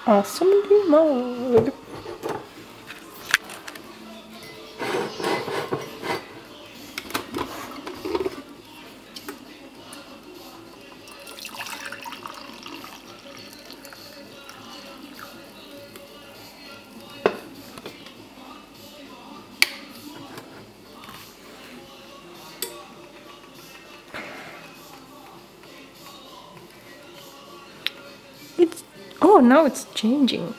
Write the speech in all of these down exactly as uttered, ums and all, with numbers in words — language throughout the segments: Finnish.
Awesome mug. It's oh now it's changing.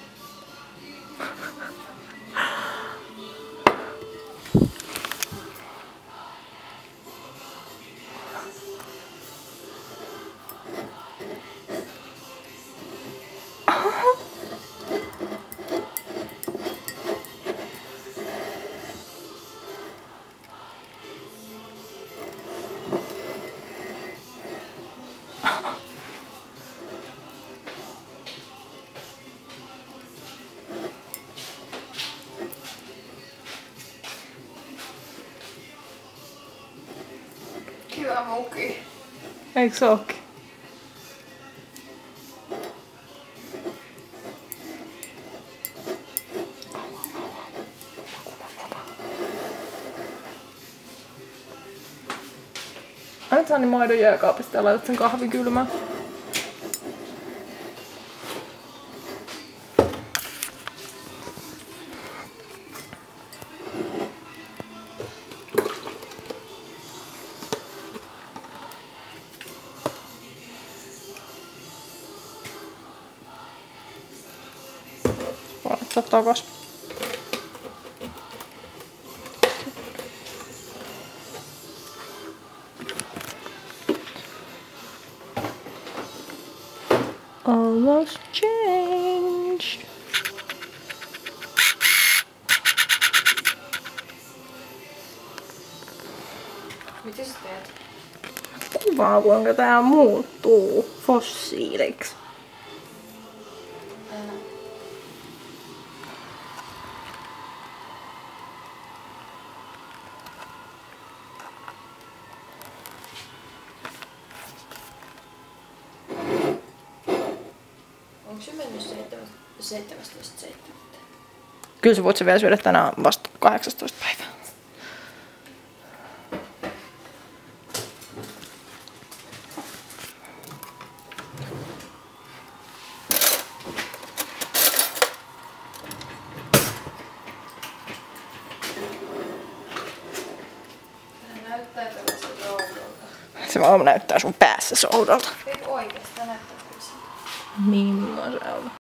Hyvä muki. Eikö se ookin? Annat Sanni maidon jääkaapista ja laitat sen kahvin kylmään. Laittaa takas. Almost changed. Mitä sä teet? Kuvaa kuinka tää muuttuu fossiiliksi. Ää. Onko se mennyt seitsemästoista seitsemättä? Kyllä sä voit se vielä syödä tänään vasta kahdeksastoista päivää. Tää näyttää tällaista oudolta. Se vaan näyttää sun päässä soudolta. Ei oikeesti, tää näyttää kyllä siltä. Niin, mulla on se on.